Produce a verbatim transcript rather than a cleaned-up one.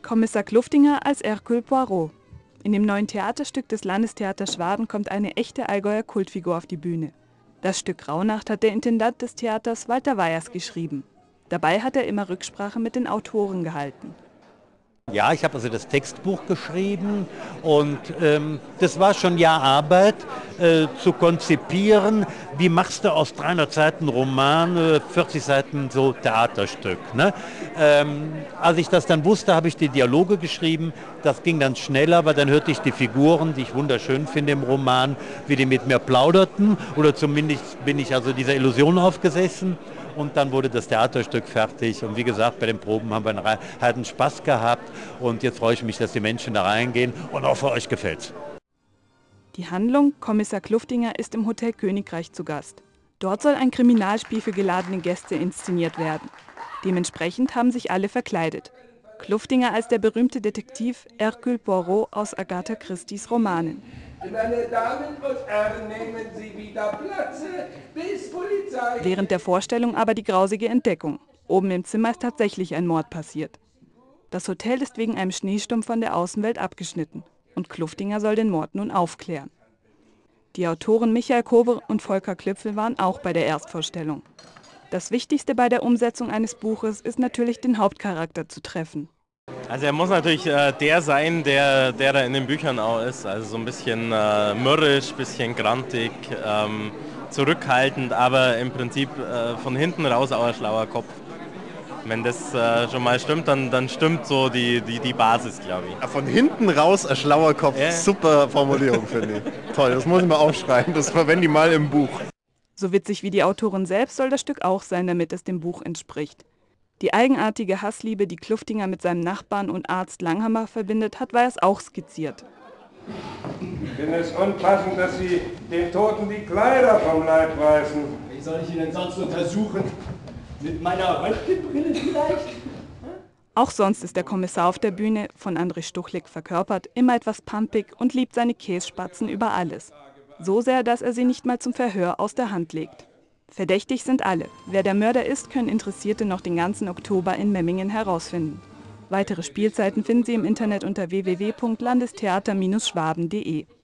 Kommissar Kluftinger als Hercule Poirot. In dem neuen Theaterstück des Landestheaters Schwaben kommt eine echte Allgäuer Kultfigur auf die Bühne. Das Stück Rauhnacht hat der Intendant des Theaters Walter Weyers geschrieben. Dabei hat er immer Rücksprache mit den Autoren gehalten. Ja, ich habe also das Textbuch geschrieben und ähm, das war schon ja Arbeit, äh, zu konzipieren, wie machst du aus dreihundert Seiten Roman, äh, vierzig Seiten so Theaterstück. Ne? Ähm, als ich das dann wusste, habe ich die Dialoge geschrieben, das ging dann schneller, aber dann hörte ich die Figuren, die ich wunderschön finde im Roman, wie die mit mir plauderten oder zumindest bin ich also dieser Illusion aufgesessen. Und dann wurde das Theaterstück fertig und wie gesagt, bei den Proben haben wir einen, einen Spaß gehabt und jetzt freue ich mich, dass die Menschen da reingehen und hoffe, euch gefällt's. Die Handlung: Kommissar Kluftinger ist im Hotel Königreich zu Gast. Dort soll ein Kriminalspiel für geladene Gäste inszeniert werden. Dementsprechend haben sich alle verkleidet. Kluftinger als der berühmte Detektiv Hercule Poirot aus Agatha Christies Romanen. Meine Damen und Herren, nehmen Sie wieder Platz, bis Polizei... Während der Vorstellung aber die grausige Entdeckung. Oben im Zimmer ist tatsächlich ein Mord passiert. Das Hotel ist wegen einem Schneesturm von der Außenwelt abgeschnitten. Und Kluftinger soll den Mord nun aufklären. Die Autoren Michael Kobe und Volker Klüpfel waren auch bei der Erstvorstellung. Das Wichtigste bei der Umsetzung eines Buches ist natürlich, den Hauptcharakter zu treffen. Also er muss natürlich äh, der sein, der, der da in den Büchern auch ist. Also so ein bisschen äh, mürrisch, ein bisschen grantig, ähm, zurückhaltend, aber im Prinzip äh, von hinten raus auch ein schlauer Kopf. Wenn das äh, schon mal stimmt, dann, dann stimmt so die, die, die Basis, glaube ich. Von hinten raus ein schlauer Kopf, ja. Super Formulierung, finde ich. Toll, das muss ich mal aufschreiben, das verwende ich mal im Buch. So witzig wie die Autorin selbst soll das Stück auch sein, damit es dem Buch entspricht. Die eigenartige Hassliebe, die Kluftinger mit seinem Nachbarn und Arzt Langhammer verbindet, hat Weyers auch skizziert. Ich finde es unpassend, dass Sie den Toten die Kleider vom Leib reißen. Wie soll ich ihn denn sonst untersuchen? Mit meiner Röntgenbrille vielleicht? Auch sonst ist der Kommissar auf der Bühne, von André Stuchlik verkörpert, immer etwas pampig und liebt seine Kässpatzen über alles. So sehr, dass er sie nicht mal zum Verhör aus der Hand legt. Verdächtig sind alle. Wer der Mörder ist, können Interessierte noch den ganzen Oktober in Memmingen herausfinden. Weitere Spielzeiten finden Sie im Internet unter w w w punkt landestheater Bindestrich schwaben punkt de.